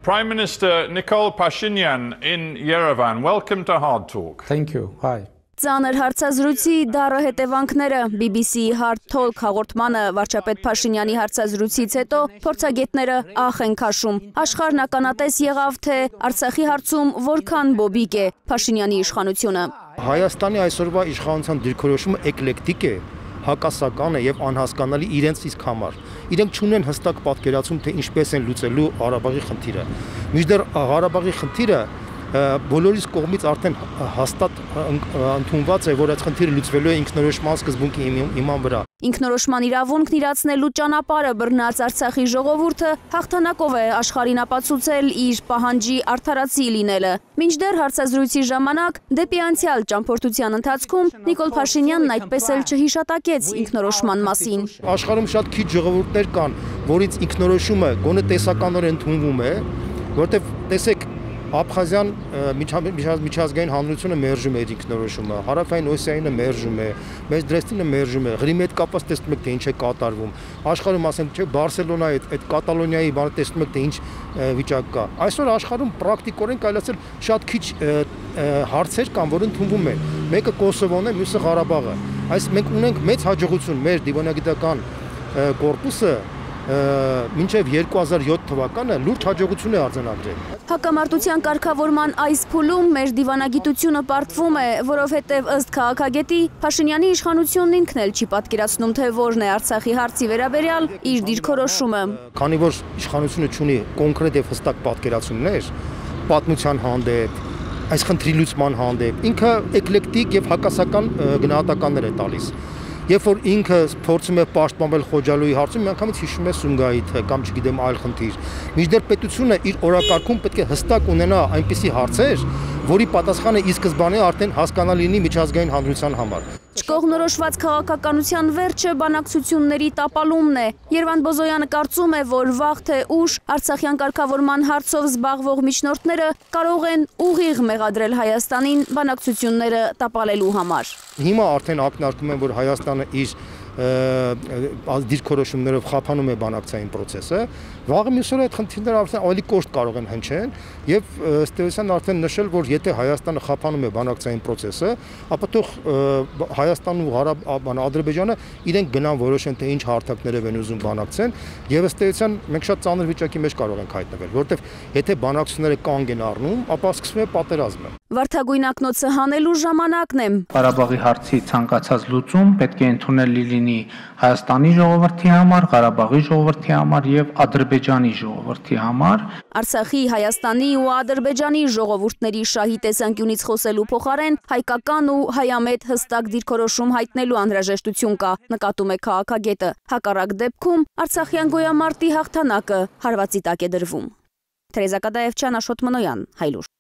Prime Minister Nikol Pashinyan in Yerevan, welcome to Hard Talk. Thank you. Hi. Ծանր հարցազրույցի դառը հետևանքները BBC Hard Talk հաղորդմանը վարչապետ Փաշինյանի հարցազրույցից հետո փորձագետները ախ են քաշում։ Աշխարհն ականատես եղավ, թե Արցախի հարցում որքան բոբիկ է Փաշինյանի իշխանությունը։ Հայաստանի այսօրվա իշխանության դիրքորոշումը էկլեկտիկ է, հակասական է եւ անհասկանալի իրենց իսկ համար։ Իրենք չունեն հստակ պատկերացում, թե ինչպես են լուծելու Ղարաբաղի խնդիրը։ Մինչդեռ Ղարաբաղի խնդիրը բոլորիս կողմից արդեն հաստատ ընդունված է, որ այդ խնդիրը լուծվելու է ինքնորոշման սկզբունքի հիման վրա։ Ինքնորոշման իրավունքն իրացնելու ճանապարհը բռնած Արցախի ժողովուրդը հաղթանակով է աշխարհին ապացուցել իր պահանջի արդարացի լինելը։ Մինչդեռ հարցազրույցի ժամանակ դեպի անցյալ ճամփորդության ընթացքում Նիկոլ Փաշինյանն այդպես էլ չհիշատակեց ինքնորոշման մասին։ Աշխարհում շատ քիչ ժողովուրդներ կան, որից ինքնորոշումը գոնե տեսականորեն ընդունվում է, որտեղ տեսեք Աբխազիան միջազգային հանրությունը մերժում է ինքնորոշումը, Հարավային Օսիայինը մերժում է, մեծ Դրեստինը մերժում է, Ղրիմի հետ կապված տեսնում եք, թե ինչ է կատարվում։ Աշխարհում ասեմ, չէ, Բարսելոնայի այդ Կատալոնիայի բանը տեսնում եք, թե ինչ վիճակ կա։ Այսօր աշխարհում պրակտիկորեն կարելի ասել շատ քիչ հարցեր կան, որ ընդունվում են։ Մեկը Կոսովոն է, մյուսը Ղարաբաղը։ Այս մենք ունենք մեծ հաջողություն մեր դիվանագիտական կորպուսը մինչև 2007 թվականը լուրջ հաջողություն է արձանագրել։ Հակամարտության կարգավորման այս փուլում մեր դիվանագիտությունը պարտվում է, որովհետև ըստ քաղաքագետի Փաշինյանի իշխանությունն ինքն էլ չի պատկերացնում, թե որն է Արցախի հարցի վերաբերյալ իր դիրքորոշումը։ Քանի որ իշխանությունը ունի կոնկրետ եւ հստակ պատկերացումներ պատմության հանդեպ, այս խնդրի լուծման հանդեպ, ինքը էկլեկտիկ եւ հակասական գնահատականներ է տալիս։ Երբ որ ինքը փորձում է պաշտպանել Խոջալույի հարցում, միանգամից հիշում է Սումգայիթը կամ չգիտեմ այլ խնդիր։ Մինչդեռ պետությունը իր օրակարգում պետք է հստակ ունենա այնպիսի հարցեր, որի պատասխանը ի սկզբանե արդեն հասկանալի լինի միջազգային հանրության համար։ Չկողմնորոշված քաղաքականության վերջը բանակցությունների տապալումն է։ Երվանդ Բոզոյանը կարծում է, որ վաղ թե ուշ Արցախյան կարգավորման հարցով զբաղվող միջնորդները կարող են ուղիղ մեղադրել Հայաստանին բանակցությունները տապալելու համար։ Հիմա արդեն ակնարկում են, որ Հայաստանը իր դիրքորոշումներով խափանում է բանակցային process-ը, վաղը մյուս օրը այդ խնդիրները արդեն ավելի կոշտ կարող են հնչեն եւ ըստ էության արդեն նշել, որ եթե Հայաստանը խափանում է բանակցային process-ը, ապա թող Հայաստանն ու Ադրբեջանը իրենք գնան որոշեն, թե ինչ հարթակներով են ուզում բանակցեն եւ ըստ էության մենք շատ ծանր վիճակի մեջ կարող ենք հայտնվել, որովհետեւ եթե բանակցությունները կանգ են առնում, ապա սկսվում է պատերազմը։ Վարդագույն ակնոցը հանելու ժամանակն է։ Ղարաբաղի հարցի ցանկացած լուծում պետք է ընդունելի լինի Հայաստանի ժողովրդի համար, Ղարաբաղի ժողովրդի համար եւ Ադրբեջանի ժողովրդի համար։ Արցախի, Հայաստանի ու Ադրբեջանի ժողովուրդների շահի տեսանկյունից խոսելու փոխարեն հայկական ու հայամետ հստակ դիրքորոշում հայտնելու անհրաժեշտություն կա, նկատում է քաղաքագետը։ Հակառակ դեպքում Արցախյան գոյամարտի հաղթանակը հարվածի տակ է դրվում։ Թերեզա Կադաևչյան, Աշոտ Մոնոյան, Հայլուր։